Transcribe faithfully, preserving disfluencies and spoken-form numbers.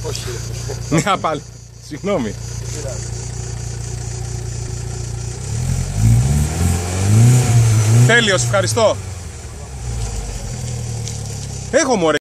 Όχι. Μια πάλι. Συγγνώμη. Τέλειος, ευχαριστώ. Έχω μωρέ.